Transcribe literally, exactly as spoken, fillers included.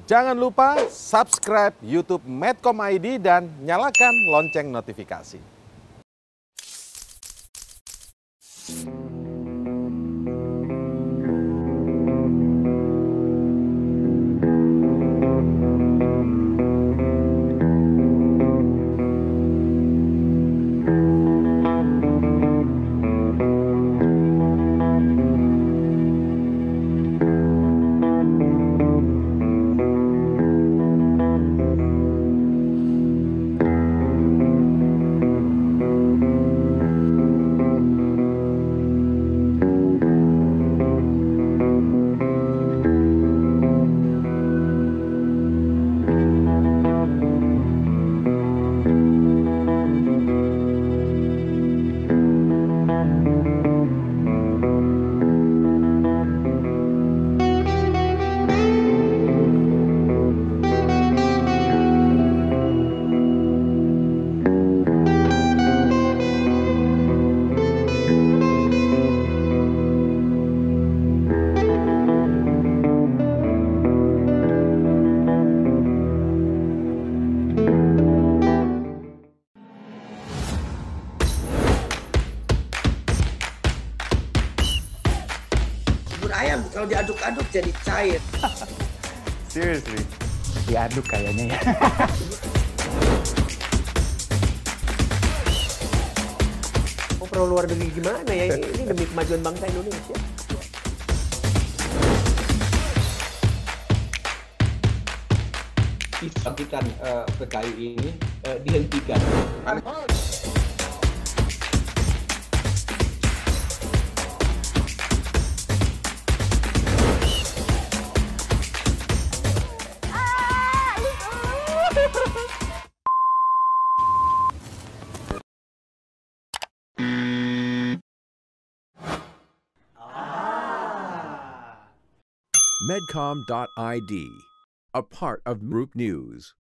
Jangan lupa subscribe YouTube Medcom titik I D dan nyalakan lonceng notifikasi. Ayam kalau diaduk-aduk jadi cair. Seriously, diaduk kayaknya ya. Oh, perlu luar negeri gimana ya? Ini demi kemajuan bangsa Indonesia. Kebangkitan uh, P K I ini uh, dihentikan. Medcom dot I D, a part of Group News.